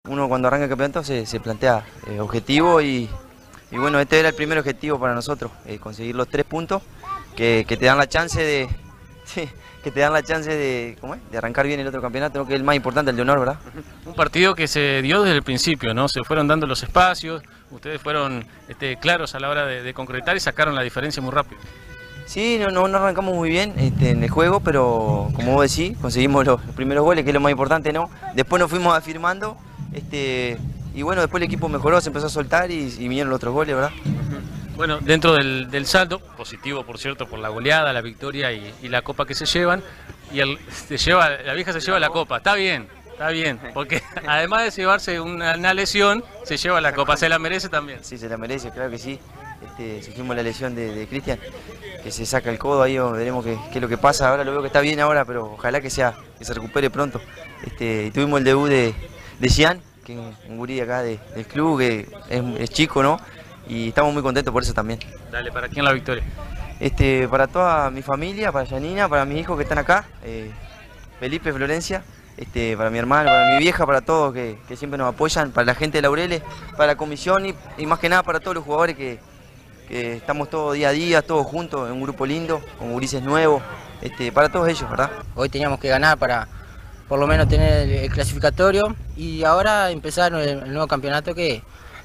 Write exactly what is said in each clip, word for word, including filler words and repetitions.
Uno cuando arranca el campeonato se, se plantea eh, objetivo y, y bueno, este era el primer objetivo para nosotros, eh, conseguir los tres puntos que, que te dan la chance de sí, que te dan la chance de, ¿cómo es? de arrancar bien el otro campeonato, ¿no? Que es el más importante, el de honor, ¿verdad? Un partido que se dio desde el principio, ¿no? Se fueron dando los espacios, ustedes fueron este, claros a la hora de, de concretar y sacaron la diferencia muy rápido. Sí, no, no, no arrancamos muy bien este, en el juego, pero como vos decís, conseguimos los, los primeros goles, que es lo más importante, ¿no? Después nos fuimos afirmando. Este, y bueno, después el equipo mejoró, se empezó a soltar y, y vinieron los otros goles, ¿verdad? Bueno, dentro del, del saldo, positivo por cierto por la goleada, la victoria y, y la copa que se llevan, y el, se lleva, la vieja se lleva la copa, está bien, está bien, porque además de llevarse una, una lesión, se lleva la copa, se la merece también. Sí, se la merece, claro que sí. Este, sufrimos la lesión de, de Cristian, que se saca el codo ahí, veremos qué, qué es lo que pasa, ahora lo veo que está bien ahora, pero ojalá que sea, que se recupere pronto. Este, y tuvimos el debut de, de Cian, que es un gurí acá de, del club, que es, es chico, ¿no? Y estamos muy contentos por eso también. Dale, ¿para quién la victoria? Este, para toda mi familia, para Yanina, para mis hijos que están acá, eh, Felipe, Florencia, este, para mi hermano, para mi vieja, para todos que, que siempre nos apoyan, para la gente de Laureles, para la comisión y, y más que nada para todos los jugadores que, que estamos todos día a día, todos juntos, en un grupo lindo, con gurises nuevos, este, para todos ellos, ¿verdad? Hoy teníamos que ganar para por lo menos tener el, el clasificatorio y ahora empezar el, el nuevo campeonato que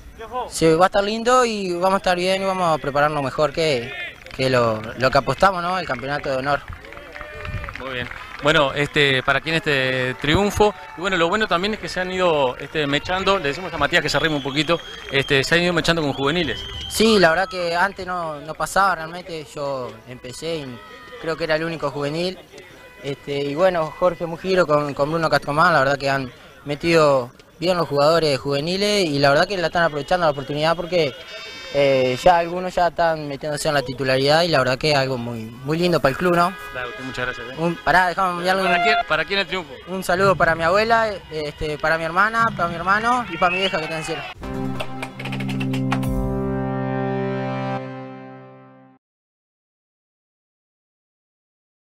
se va a estar lindo y vamos a estar bien y vamos a prepararnos mejor que, que lo, lo que apostamos, ¿no? El campeonato de honor. Muy bien. Bueno, este, para quien este triunfo, y bueno, lo bueno también es que se han ido este, mechando, le decimos a Matías que se arrime un poquito, este, se han ido mechando con juveniles. Sí, la verdad que antes no, no pasaba realmente, yo empecé y creo que era el único juvenil. Este, y bueno, Jorge Mujiro con, con Bruno Cascomán, la verdad que han metido bien los jugadores juveniles y la verdad que la están aprovechando la oportunidad porque eh, ya algunos ya están metiéndose en la titularidad y la verdad que es algo muy, muy lindo para el club, ¿no? Dale, muchas gracias. ¿eh? Un, pará, déjame enviarle ¿Para, un, quién, ¿Para quién el triunfo? un saludo para mi abuela, este, para mi hermana, para mi hermano y para mi vieja que está en cielo.